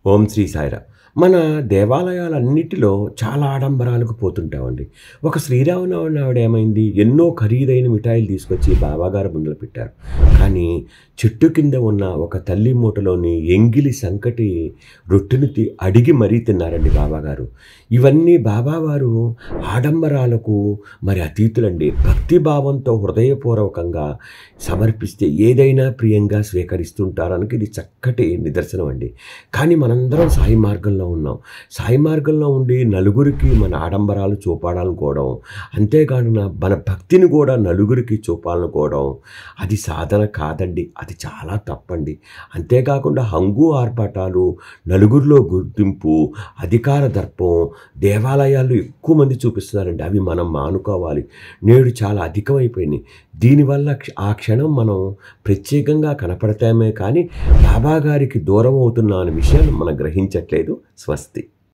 ఓం శ్రీ సాయిరామ్. మన దేవాలయాలన్నిటిలో చాలా ఆడంబరాలకు పోతుంటామండి. ఒక శ్రీరామనవమి నాడు ఏమైంది, ఎన్నో ఖరీదైన మిఠాయిలు తీసుకొచ్చి బాబాగారు ముందర పెట్టారు. కానీ చెట్టు కింద ఉన్న ఒక తల్లి మూటలోని ఎంగిలి సంకటి రొట్టెను అడిగి మరీ తిన్నారండి బాబాగారు. ఇవన్నీ బాబావారు ఆడంబరాలకు మరి అతీతులండి. భక్తి భావంతో హృదయపూర్వకంగా సమర్పిస్తే ఏదైనా ప్రియంగా స్వీకరిస్తుంటారనికి ఇది చక్కటి నిదర్శనం అండి. కానీ మనందరం సాయి మార్గంలో ఉన్నాం. సాయి మార్గంలో ఉండి నలుగురికి మన ఆడంబరాలు చూపాలనుకోవడం, అంతేకాకుండా మన భక్తిని కూడా నలుగురికి చూపాలనుకోవడం అది సాధన కాదండి. అది చాలా తప్పండి. అంతేకాకుండా హంగు ఆర్భాటాలు, నలుగురిలో గుర్తింపు, అధికార దర్పం దేవాలయాల్లో ఎక్కువ మంది చూపిస్తున్నారండి. అవి మనం మానుకోవాలి. నేడు చాలా అధికమైపోయినాయి. దీనివల్ల ఆ క్షణం మనం ప్రత్యేకంగా కనపడతామే కానీ బాబాగారికి దూరం అవుతున్నా అనే విషయాన్ని మనం గ్రహించట్లేదు. స్వస్తి.